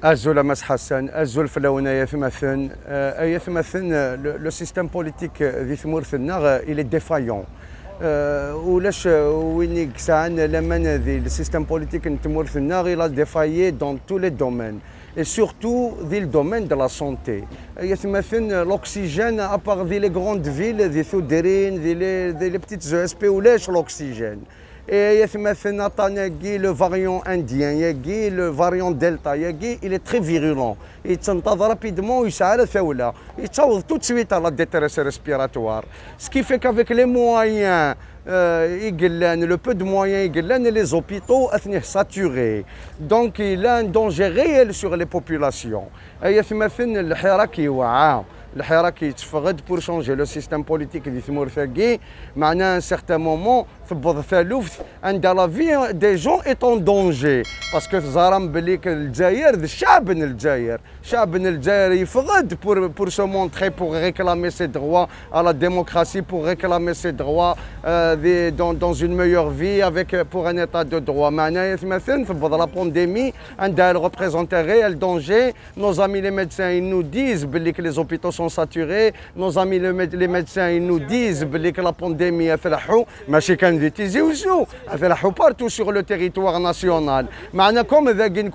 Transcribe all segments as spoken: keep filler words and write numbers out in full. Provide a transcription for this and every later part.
Azul Amas Hassan, Azul Flaouna Yathumathen, Yathumathen, le système politique d'Ithmourthennar, il est défaillant. ولاش وينيك ساعان لما le système politique d'Ithmourthennar, il a défaillé dans tous les domaines. Et surtout dans le domaine de la santé. Il y a l'oxygène, à part dans les grandes villes, des Soudérines, des les petites E S P, où lèche l'oxygène. Et il y a le variant indien, le variant delta, il est très virulent. Il s'entend rapidement, il s'arrête là. Il s'ouvre tout de suite à la détresse respiratoire. Ce qui fait qu'avec les moyens, euh, le peu de moyens, les hôpitaux sont saturés. Donc il a un danger réel sur les populations. Il y a الحراك يتفقد pour changer le système politique دي ثمور ثاقي معناه à un certain moment ثبض ثالوث عند la vie des gens est en danger parce que زارم بلي الجزائر الشعب الجزائر شعب الجزائر يفقد pour pour se montrer pour réclamer ses droits à la démocratie pour réclamer ses droits euh, dans dans une meilleure vie avec pour un état de droit معناه مثلا ثبض la pandémie عندها elle représente un réel danger. Nos amis les médecins ils nous disent بلي que les hôpitaux sont saturés. Nos amis les médecins ils nous disent que la pandémie a fait la chou, mais chez Candy Tizi Ouzou, a fait la chou partout sur le territoire national. Mais comme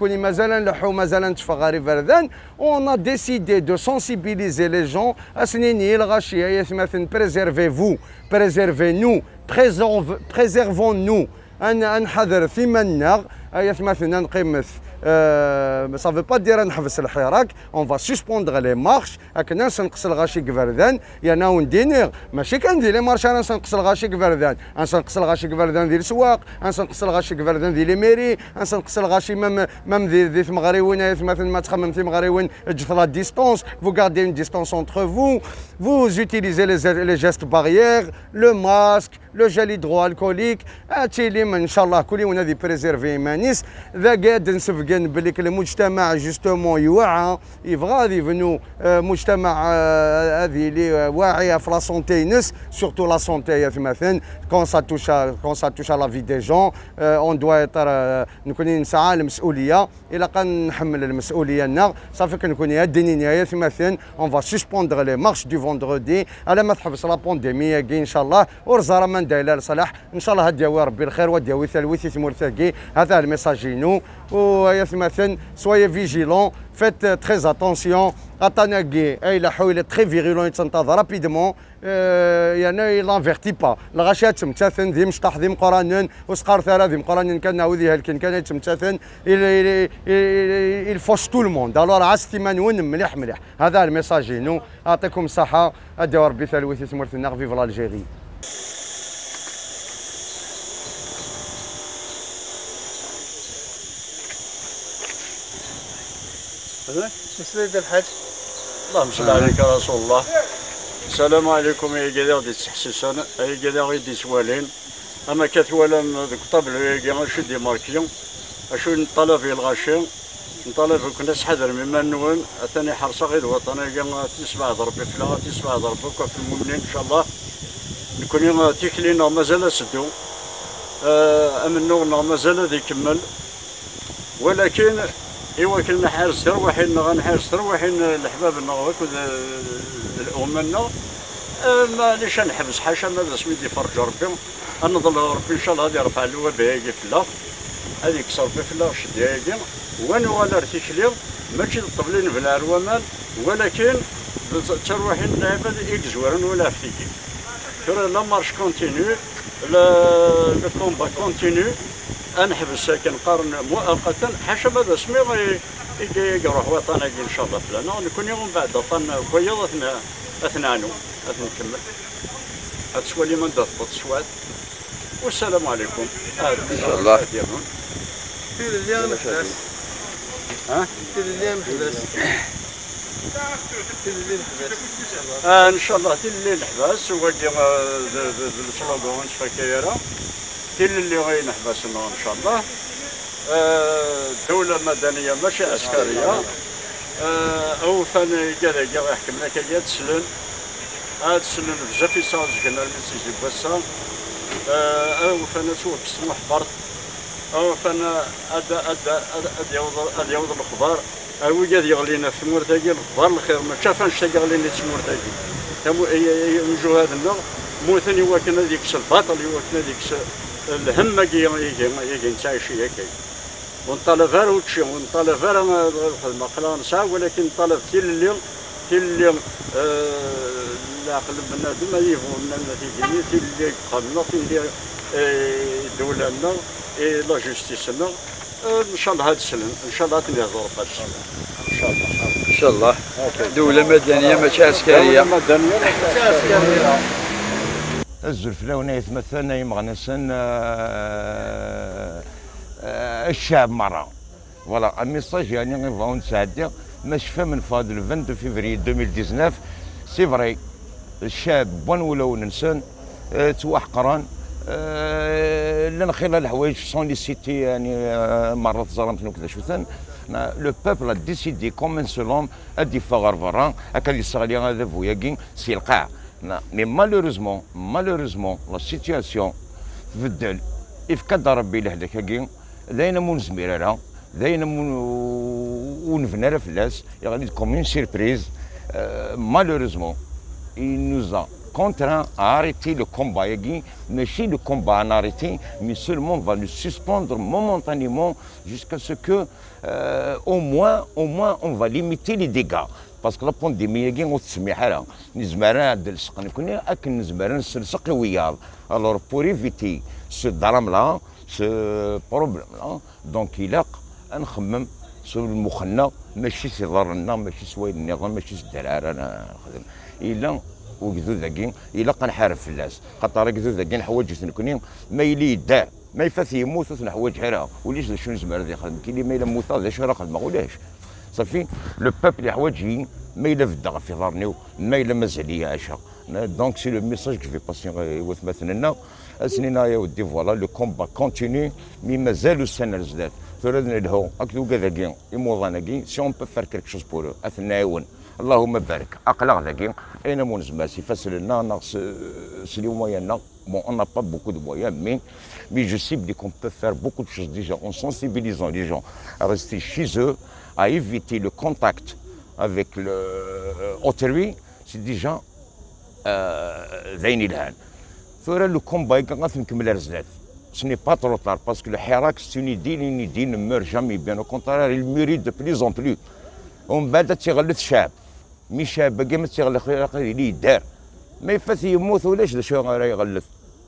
on a décidé de sensibiliser les gens à ce niveau. Préservez-vous, préservez-nous, préservons-nous. نحذر ثمننا مثلا نقيم ça veut pas dire نحبس الحراك on va suspendre les marches هكا نقص الغاشي كفردان يا ناون دينير ماشي كندير لي مارش انا نقص الغاشي كفردان نقص الغاشي كفردان ديال السواق نقص الغاشي كفردان ديال لي ميري نقص الغاشي مام مام ديال ثمغريوين مثلا ما تخمم ثمغريوين تجف لا ديستونس vous gardez une distance entre vous vous utilisez les les gestes barrières le masque le gel hydroalcoolique هادشي اللي ان شاء الله كل يوم هذه بريزيرفي مانيس ذا قاعد نسفقن بلي المجتمع جوستومون يوعى يبغى غادي يبنوا مجتمع هذه اللي واعيه في لا سونتي نس سورتو لا سونتي مثلا كون سا توشا كون سا توشا لا في دي جون اون دوا ايتر نكون نسعى المسؤوليه الا كان نحمل المسؤوليه لنا صافي كنكون يدني نهايه مثلا اون فا سسبوندر لي مارش دو فوندردي على ما تحبس لا بانديمي ان شاء الله ورزاره من دايله لصلاح ان شاء الله هديوي ربي الخير وديوي ثالوثي ثمور ثاقي هذا الميساج نو ويا مثلا soyez vigilants faites très attention Atanagé il est très virulent il s'entend rapidement يعني il n'avertit pas الغاشات تمتثن ذي مشطح ذي مقرانن وسقار ثلاث ذي مقرانن كان ناوذي هالكن كان تمتثن il fauche tout le monde alors عاستي منون مليح مليح هذا الميساج نو يعطيكم الصحه اديو ربي ثالوثي ثمورتنا فيف الجيري مسجد الحج اللهم صل عليك يا رسول الله. السلام عليكم يا قدر دي تحسسان يا قدر دي سوالين اما كثوالا ذوك طبل يا غاشي دي ماركيون اشو نطلع في الغاشي نطلع في كنا حذر مما نون ثاني حرصه غير الوطن يا تسمع ضرب فلا تسمع ضربك في المؤمنين ان شاء الله نكون تيكلينا مازال سدو امنوا مازال يكمل ولكن ايوا كنا حارس تروحين غنحارس تروحين الحبابنا وهكذا الامنا معليش نحبس حاشا ما سميتي فرج ربي نظل ربي ان شاء الله غادي يرفع الوباء هاكي فلا هذيك يكسر في فلا شد هاكي وانا ولا رتيكلي ماشي الطبلين في العرومان ولكن تروحين العباد يكزورن ولا فتيكي ترى لا مارش كونتينيو لو كومبا كونتينيو نحبس كنقارن مؤقتا حاشا ماذا سمي يروح وطنك ان شاء الله فلان نكون يوم بعد طن كويض اثنا اثنانو اثنا نكمل هاد سوالي من ضبط سواد والسلام عليكم ان شاء الله في اليوم حداث ها في اليوم حداث في الليل حباس آه ان شاء الله في الليل حباس وغادي السلوغون فكايره في اللي غادي نحبسنا ان شاء الله دولة مدنية ماشي عسكرية او ثاني كذا كذا يحكم لك كذا تسلن هاد تسلن بزاف يصاوب كنا المسيجي بسا او ثاني سوق سموح برد او ثاني اد اد اد يوض اد يوض الخضار أوي قاعد يغلينا في مورتاكي الضر الخير ما شافنش تغلينا في مورتاكي تمو نجو هذا النوع موثني وكنا ديك الباطل وكنا ديك الهم كي كي نتعايش هكا ونطالب غير وتشي ونطالب غير الخدمه قلا نسعى ولكن طالب تي اللي تي اللي العقل بنادم ما يفهم لنا تيجيني تي اللي قامنا تي اللي دولنا لا جوستيسنا ان شاء الله هاد السنه ان شاء الله تنهضروا في هاد السنه ان شاء الله ان شاء الله دوله مدنيه ماشي عسكريه دوله مدنيه ماشي عسكريه الزلفلاونة يتمثلنا يمغنسن الشعب مرة فوالا ميساج يعني غنبغيو نساعدو ما شفا من فهاد الفان دو فيفري ألفين وتسعطاش سي فري الشعب بوان ولاو ننسان توحقران لان خلال الحوايج سون لي سيتي يعني مرات ظلمت وكذا شو ثان لو بوبل ا ديسيدي كوم ان سولوم ادي فغر فران هكا يصغلي هذا فوياكين سي القاع مي مالوروزمون مالوروزمون لا سيتياسيون تبدل إفكاد ربي لهداك كاين داينا مون زميرة داينا مون ونفنا فلاس يعني كوم اون سيربريز مالوروزمون il nous a contraint à arrêter le combat ياكي ماشي le combat à arrêter mais seulement va le suspendre momentanément jusqu'à ce que euh, au moins au moins on va limiter les dégâts باسكو لا بانديميا كي وتسميح لها نزمرا عند السقن كنا اكن نزمرا نسلسق وياض الور بور ايفيتي سو درام لا سو بروبليم لا دونك يلاق نخمم سو المخنا ماشي سي ضرنا ماشي سويد النظام ماشي الدرارة انا نخدم الا وكذو ذاكي الا قنحارب فلاس خاطر كذو ذاكي الحوايج تنكوني ما يلي يدار ما يفاث يموت وثن حوايج حرا وليش شنو نزمر ذي خدم كي اللي ما الا موت هذا شنو راه خدمه ولاش صافي لو بوبل حوايجين ما إلا فدا في ظهرنيو ما إلا مازال يعيشها دونك سي لو ميساج كو في باسي وثمثلنا اسنينا يا ودي فوالا لو كومبا كونتيني مي مازالو السنه الجداد فرادنا لهو هكذا كذاكي يموضاناكي سي اون بو فار كيلك شوز بور اثناون اللهم بارك اقلق ذاكي اين مونز ماسي فاسلنا ناقص سي لي مويانا بون اون نا با بوكو دو مويان مي مي جو سيبلي كون بو فار بوكو دو شوز ديجا اون سونسيبيليزون لي جون ا ريستي شي eux à éviter le contact avec l'autrui, c'est déjà ذين الهان. فورا لو كومبا كنغاث نكمل رزلات. Ce n'est pas trop tard parce que le Hirak c'est une idée, une idée ne meurt jamais, bien au contraire, il mûrit de plus en plus. ومن بعد تيغلث شاب. مي شاب باقي ما تيغلث اللي يدار. ما يفات يموت ولاش شنو راه يغلث.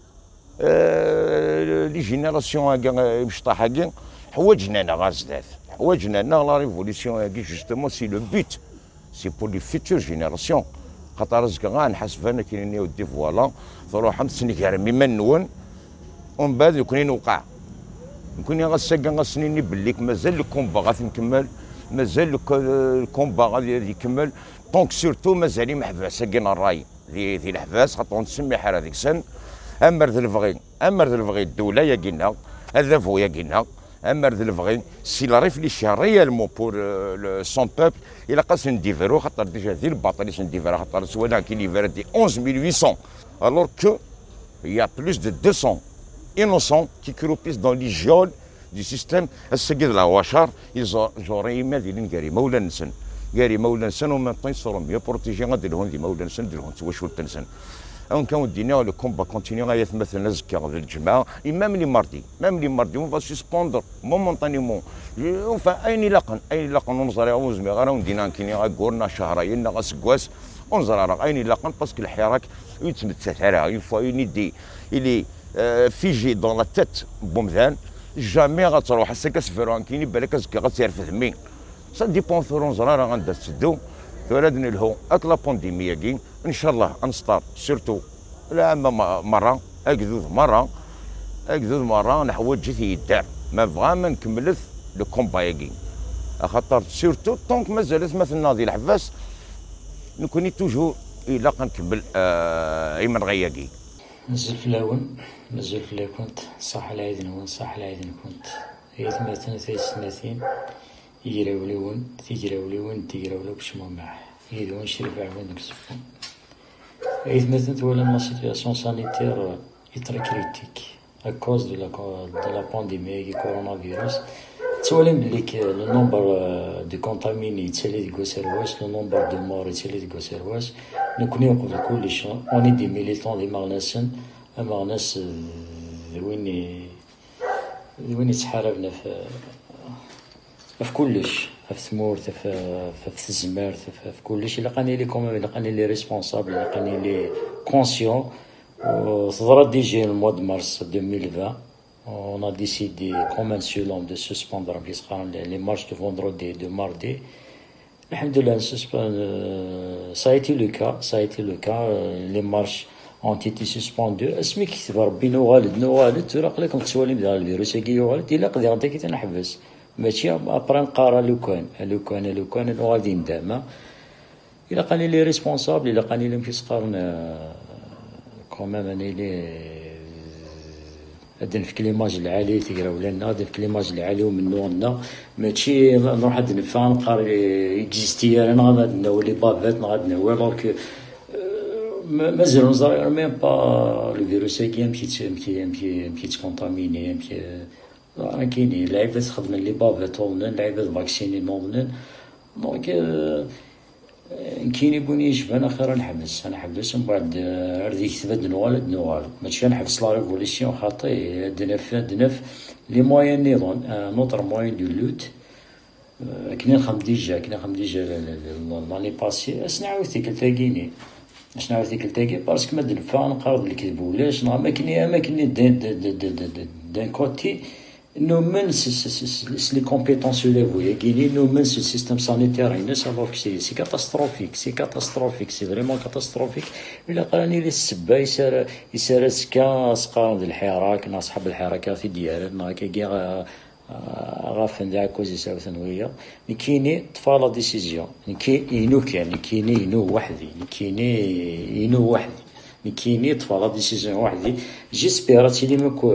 لي جينيراسيون هاكا مشطاحه كاع حوايجنا انا غازدات. حوايجنا انا لا ريفوليسيون هاكي جوستومون سي لو بوت. سي بور لي فيتور جينيراسيون. خاطر رزق غنحسب انا كاين يودي فوالا تروح خمس سنين كارمي ما نون ومن بعد يكون وقع نكون غاساكا غاسنيني بليك مازال الكومبا غادي نكمل مازال الكومبا غادي يكمل دونك سورتو مازال محباس كاين الراي ذي ذي الحباس خاطر نسمي حال هذيك السن امر ذي الفغي امر ذي الفغي الدوله يا كينا هذا فو يا كينا امر ذي الفغي سي لا ريفليشي ريالمون بور سون بوبل الى قاس نديفيرو خاطر ديجا ذي الباطل اللي نديفيرو خاطر سوانا كي ليفير دي أحد عشر ألف وثمانمائة alors que il y a plus de deux cents innocents qui croupissent dans les geôles du système السجد العواشر جوريما ديال كريمه ولا نسن كريمه ولا نسن ومن طين صورهم يا بروتيجي غادي لهم ديما ولا نسن دير لهم تواش ولا نسن اون كان دينا لو كومبا كونتينيو غايا مثلا زكا غادي الجماعه ميم لي ماردي ميم لي ماردي اون فا سسبوندر مومونطانيمون فا اين لقن اين لقن ونزري وزمي غير ندينا كيني غورنا شهرين غاسكواس ونزري راه اين لقن باسكو الحراك يتمتت عليها اون فوا اون ايدي الي فيجي دون لا تيت بومذان جامي غتروح هساكا سفيران كاين بالك زكا غتيرفد مين سا ديبون ثورون زرا راه غندا تسدو ثورادني لهو اك لا بانديميا كي ان شاء الله انستار سيرتو العام مره اكذوذ مره اكذوذ مره نحوج جيتي يدار ما بغا ما نكملت لو كومبا كي خاطر سيرتو طونك مازالت مثل ناضي الحباس نكوني توجور الا كنكمل آه ايمن غياكي نزل في الاول نزل في اللي كنت صح العيد نون صح العيد كنت هي ثمانية ثلاث سنتين يجراو لي ون تيجراو لي ون تيجراو لي باش معاه يدون شريف عوان نكسفهم هي ثمانية ولا لا سيتياسيون سانيتير اي تري كريتيك ا كوز دو لا دو لا بانديمي كي كورونا فيروس كتسولين بلي لو نومبر دو كونتاميني يتسالي ديك وسرواش، لو نومبر دو مور يتسالي ديك وسرواش، نكوني قبل كلش اوني دي ميليتون دي ماغناسن، ماغناس وين وين يتحاربنا في في كلش، في ثمورت، في في الزمار، في كلش. إلا قاني لي كومون، إلا قاني لي ريسبونسابل، إلا قاني لي كونسيون. تضرب ديجي الموا دو مارس ألفين وعشرين on a décidé comme un seul homme de suspendre les marches de vendredi et de mardi. Alhamdoulilah, ça a été le cas, ça a été le cas. Les marches ont été suspendues. اسمي كيتب ربي نوغالد نوغالد تراق لكم تسولي بهذا الفيروس كي يوغالد إلا قد غادي كي تنحبس ماشي ابرا نقرا لو كان لو كان لو كان غادي ندامه. إلا قاني لي ريسبونسابل، إلا قاني لهم كيسقارنا كومام أنا لي هادن في كليماج العالي تيقراو لنا، هادن في كليماج العالي ومنو لنا ماشي نروح هاد نفا نقرا اكزيستي انا غادي نولي بافات غادي نولي دونك مازال نزرع ميم با لو فيروس كي يمشي يمشي يمشي يمشي تكونتاميني يمشي راه كاينين لعيبات خدمنا لي بافات ومنن لعيبات فاكسيني نومنن دونك كاين يبوني يجبان اخر نحبس نحبس من بعد ردي يثبت نوالد نوالد ماشي نحبس لا ريفوليسيون خاطي دنف دنف لي موين نيضون نوتر موين دو لوت كنا نخدم ديجا كنا نخدم ديجا لاني باسي اش نعاود تيكلتاكيني اش نعاود تيكلتاكي باسكو ما دنفا نقرض الكذب ولاش ما كني ما كني دان كوتي nous mène les compétences sur les voies qui nous mène ce système sanitaire il savoir que c'est c'est catastrophique c'est catastrophique c'est vraiment catastrophique إلا قراني لي السبا يسار يسار سكا سقا الحراك ناس صحاب الحركات ديالنا كي غافن داك كوزي ساو ثانويه كايني طفاله ديسيزيون كاين ينو كان كايني ينو وحدي كايني ينو وحدي كايني طفاله ديسيزيون وحدي جيسبيرات لي مكو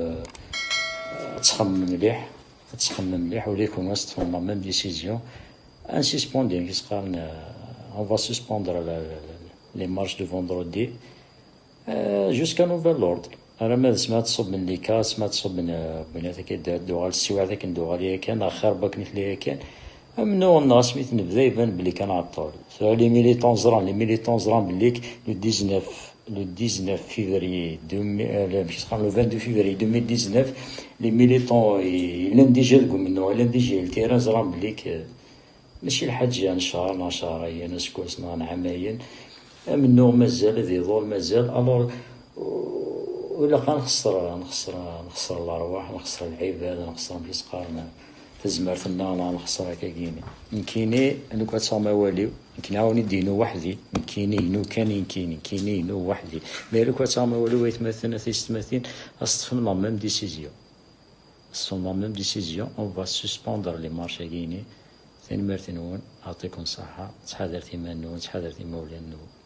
تخمم مليح تخمم مليح وليكون وسط فما ميم ديسيزيون ان سسبوندي كيسقالنا اون فا سسبوندر لي مارش دو فوندردي جوسكا نوفيل اوردر. انا ما سمعت تصب من لي كاس سمعت تصب من بنات كي دوغال السواع ذاك ندوغ عليها كان اخر باك نتليها كان منو الناس ميت نبدا يبان بلي كان عطول لي ميليتون زران لي ميليتون زران بليك لو ديزنوف le dix-neuf février deux mille le vingt-deux février deux mille dix-neuf les militants الاندجال قمنا الاندجال التيران زران بليك ماشي الحاجه نشهر نشهرين ناس كوسنا نعماين منو مازال ذي ظل مازال الوغ ولا كنخسر نخسر نخسر الارواح نخسر العباد نخسر بيسقارنا تزمر في النار نخسر كايني كايني انا كنت صامي واليو كنعاوني دينو وحدي كايني نو كاين كايني كايني نو وحدي مالو كنت صامي واليو يتمثلنا تيستمثل اصطفنا لا ميم ديسيزيون اصطفنا لا ميم ديسيزيون اون فا سسبوندر لي مارشا كايني ثاني مرتين نعطيكم صحه تحضرتي منو تحضرتي مولانا.